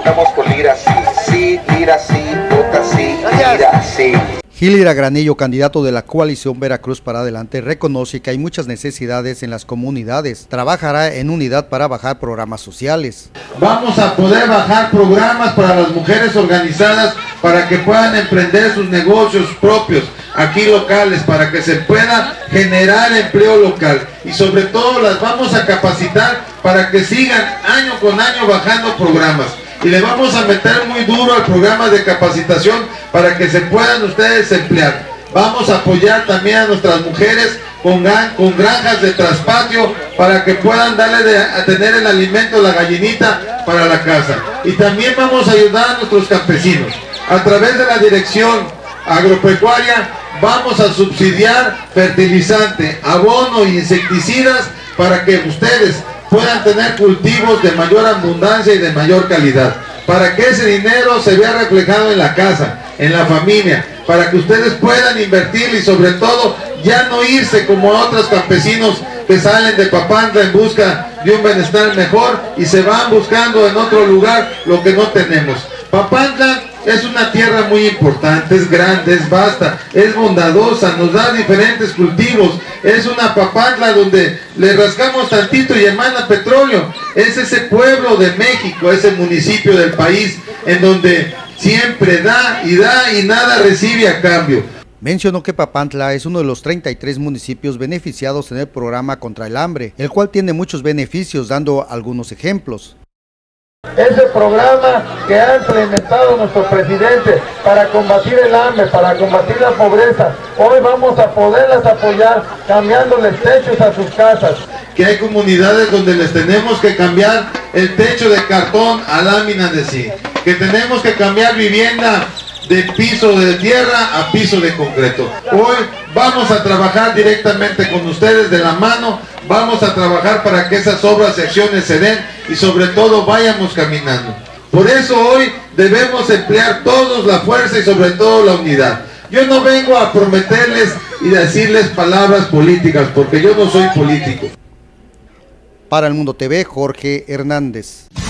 votamos por Lira sí. Sí, Lira sí, vota sí, Lira sí. Gilira Granillo, candidato de la coalición Veracruz para Adelante, reconoce que hay muchas necesidades en las comunidades. Trabajará en unidad para bajar programas sociales. Vamos a poder bajar programas para las mujeres organizadas para que puedan emprender sus negocios propios aquí locales, para que se pueda generar empleo local, y sobre todo las vamos a capacitar para que sigan año con año bajando programas. Y le vamos a meter muy duro al programa de capacitación para que se puedan ustedes emplear. Vamos a apoyar también a nuestras mujeres con granjas de traspatio para que puedan darle a tener el alimento, la gallinita para la casa. Y también vamos a ayudar a nuestros campesinos. A través de la dirección agropecuaria vamos a subsidiar fertilizante, abono y insecticidas para que ustedes puedan tener cultivos de mayor abundancia y de mayor calidad, para que ese dinero se vea reflejado en la casa, en la familia, para que ustedes puedan invertir y sobre todo ya no irse como otros campesinos que salen de Papantla en busca de un bienestar mejor y se van buscando en otro lugar lo que no tenemos. Papantla es una tierra muy importante, es grande, es vasta, es bondadosa, nos da diferentes cultivos, es una Papantla donde le rascamos tantito y emana petróleo. Es ese pueblo de México, ese municipio del país en donde siempre da y nada recibe a cambio. Mencionó que Papantla es uno de los 33 municipios beneficiados en el programa contra el hambre, el cual tiene muchos beneficios, dando algunos ejemplos. Ese programa que ha implementado nuestro presidente para combatir el hambre, para combatir la pobreza, hoy vamos a poderlas apoyar cambiándoles techos a sus casas. Que hay comunidades donde les tenemos que cambiar el techo de cartón a lámina de zinc, que tenemos que cambiar vivienda de piso de tierra a piso de concreto. Hoy vamos a trabajar directamente con ustedes de la mano, vamos a trabajar para que esas obras y acciones se den y sobre todo vayamos caminando. Por eso hoy debemos emplear todos la fuerza y sobre todo la unidad. Yo no vengo a prometerles y decirles palabras políticas porque yo no soy político. Para El Mundo TV, Jorge Hernández.